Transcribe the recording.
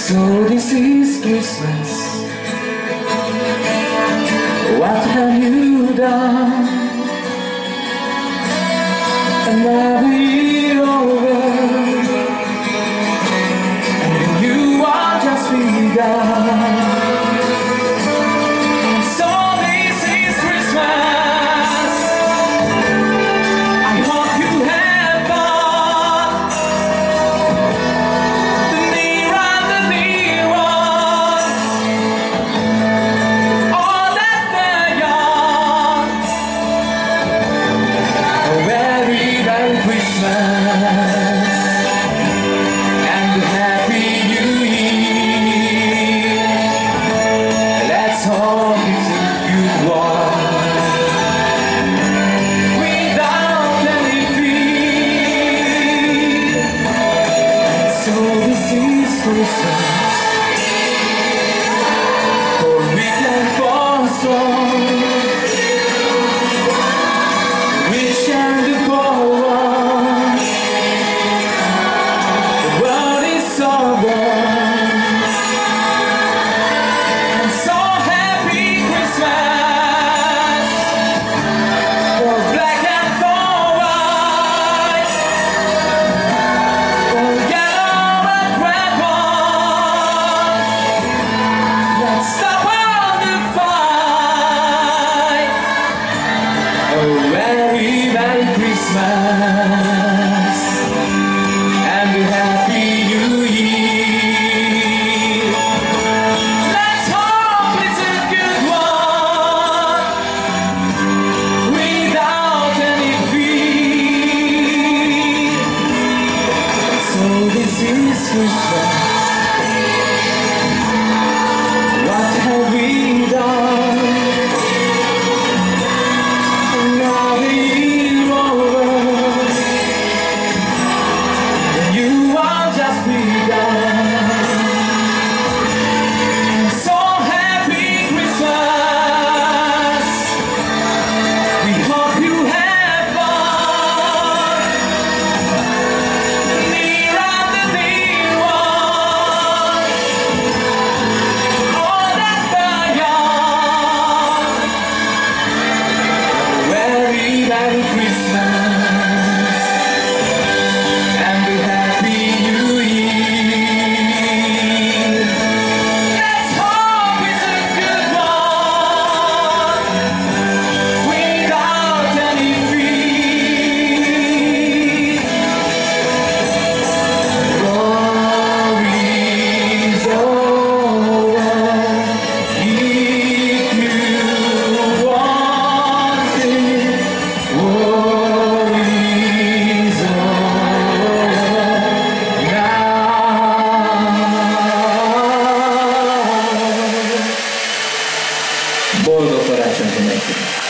So this is Christmas. What have you done? Another year over, and you are just begun. So this is Christmas. I hope you have fun. The near and the near one, all that they're young. A very Merry Christmas and a Happy New Year. Let's hope it's a good one, without any fear. So this is Christmas, for weekend, for song, rich and the poor. The world is so warm, and so happy Christmas, for black and for white, for yellow and red ones. Let's stop all the fight. Oh, very Merry Christmas and a Happy New Year. Let's hope it's a good one, without any fear. So this is Christmas. What have we done? Another year over, and you are just begun. So happy Christmas. We hope you have fun. Near and the near one, all that they're young. Very Merry Christmas and a Happy New Year. Let's hope it's a good one, without any fear. Glory's over, if you want it. Worries over now. Boldog karácsonyt mindenkinek!